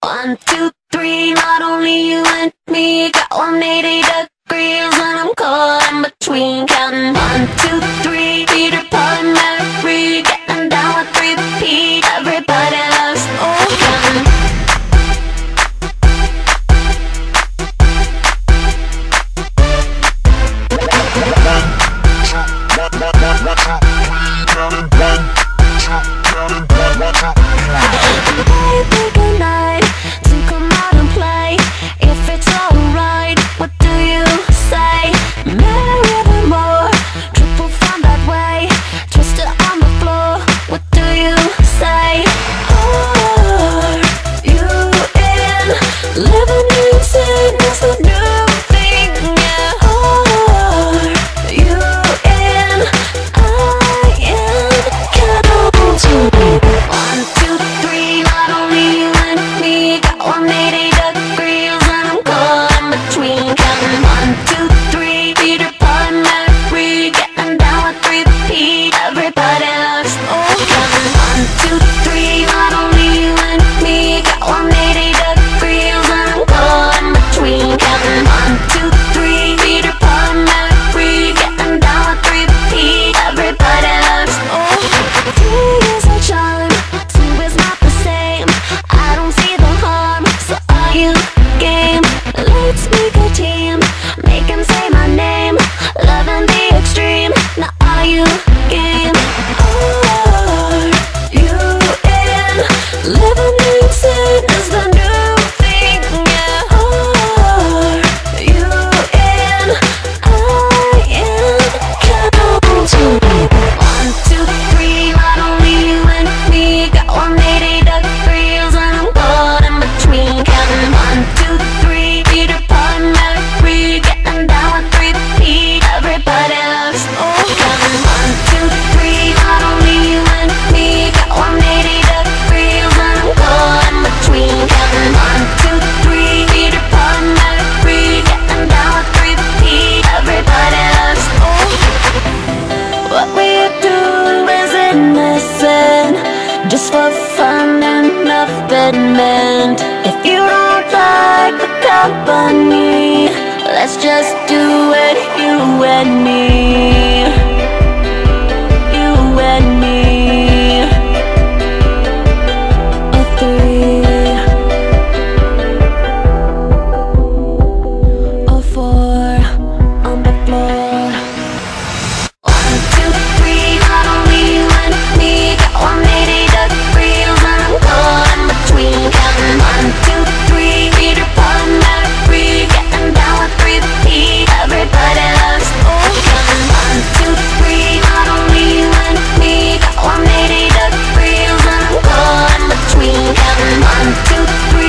1, 2, 3, not only you and me. Got 180 degrees and I'm caught in between. Counting 1, 2, 3, Peter, Paul, Mary. Getting down with repeat. Everybody loves counting. Just for fun and nothing meant. If you don't like the company, let's just do it, you and me. You and me. A three, a four on the floor. 1, 2, 3, not only you and me. Got 180 degrees and I'm caught in between. Counting 1, 2, 3, Peter, Paul, Mary. Getting down with repeat. Everybody loves counting 1, 2, 3, not only you and me. Got 180 degrees and I'm caught in between. Counting 1, 2, 3.